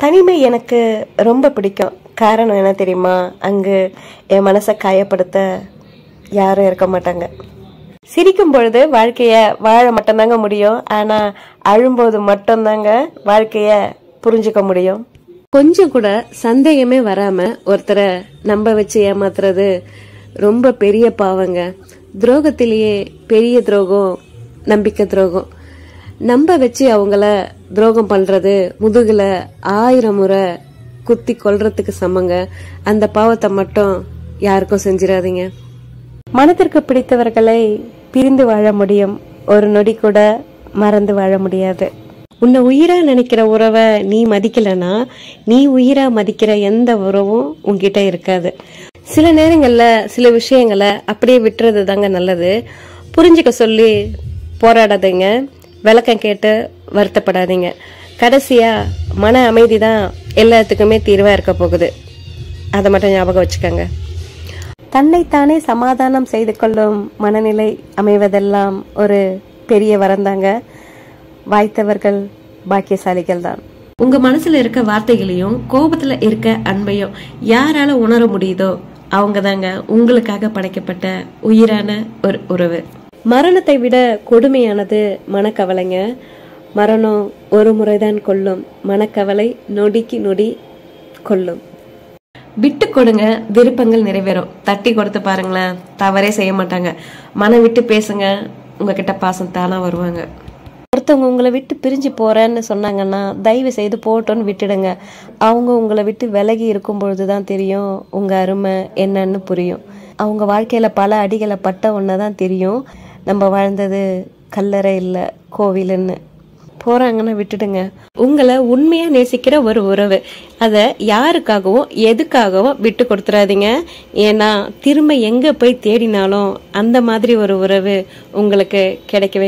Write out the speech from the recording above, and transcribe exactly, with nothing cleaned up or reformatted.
தனிமை எனக்கு ரொம்ப பிடிக்கும். காரணம் என்ன தெரியுமா? அங்கு என் மனசை காயப்படுத்த யாரும் இருக்க மாட்டாங்க. சிரிக்கும் பொழுது வாழ்க்கைய வாழ மட்டும்தாங்க முடியும். ஆனா அழும்போது மட்டும்தாங்க வாழ்க்கைய புரிஞ்சுக்க முடியும். கொஞ்சம் கூட சந்தேகமே வராம ஒருத்தரை நம்ப வச்சு ஏமாத்துறது ரொம்ப பெரிய பாவங்க. துரோகத்திலேயே பெரிய துரோகம் நம்பிக்கை துரோகம். நம்ப வச்சு அவங்கள துரோகம் பண்றது முதுகுல ஆயிரம் முறை குத்தி கொல்றதுக்கு சமங்க. அந்த பாவத்தை மட்டும் யாருக்கும் செஞ்சிடாதீங்க. மனதிற்கு பிடித்தவர்களை பிரிந்து வாழ முடியும், ஒரு நொடி கூட மறந்து வாழ முடியாது. உன்னை உயிரா நினைக்கிற உறவை நீ மதிக்கலனா நீ உயிரா மதிக்கிற எந்த உறவும் உன்கிட்ட இருக்காது. சில நேரங்கள்ல சில விஷயங்களை அப்படியே விட்டுறது தாங்க நல்லது. புரிஞ்சுக்க சொல்லி போராடாதீங்க, விளக்கம் கேட்டு வருத்தப்படாதீங்க. கடைசியா மன அமைதி தான் எல்லாத்துக்குமே தீர்வா இருக்க போகுது. அதை மட்டும் ஞாபகம் வச்சுக்கோங்க. தன்னைத்தானே சமாதானம் செய்து கொள்ளும் மனநிலை அமைவதெல்லாம் ஒரு பெரிய வரந்தாங்க. வாய்த்தவர்கள் பாக்கியசாலிகள் தான். உங்க மனசுல இருக்க வார்த்தைகளையும் கோபத்துல இருக்க அன்பையும் யாரால உணர முடியுதோ அவங்க தாங்க உங்களுக்காக படைக்கப்பட்ட உயிரான ஒரு உறவு. மரணத்தை விட கொடுமையானது மனக்கவலைங்க. மரணம் ஒரு முறைதான் கொல்லும், மனக்கவலை நொடிக்கு நொடி கொல்லும். விட்டு கொடுங்க, விருப்பங்கள் நிறைவேறும். தட்டி கொடுத்து பாருங்களேன், தவறே செய்ய மாட்டாங்க. மனம் விட்டு பேசுங்க, உங்ககிட்ட பாசம் தானா வருவாங்க. ஒருத்தவங்க உங்களை விட்டு பிரிஞ்சு போறேன்னு சொன்னாங்கன்னா தயவு செய்து போட்டோன்னு விட்டுடுங்க. அவங்க உங்களை விட்டு விலகி இருக்கும் பொழுதுதான் தெரியும் உங்க அருமை என்னன்னு புரியும். அவங்க வாழ்க்கையில பல அடிகளை பட்ட ஒன்னதான் தெரியும் நம்ம வாழ்ந்தது கல்லறை இல்ல கோவிலுன்னு. போறாங்கன்னா விட்டுடுங்க. உங்களை உண்மையா நேசிக்கிற ஒரு உறவு, அத யாருக்காகவும் எதுக்காகவும் விட்டு கொடுத்துறாதீங்க. ஏன்னா திரும்ப எங்க போய் தேடினாலும் அந்த மாதிரி ஒரு உறவு உங்களுக்கு கிடைக்கவே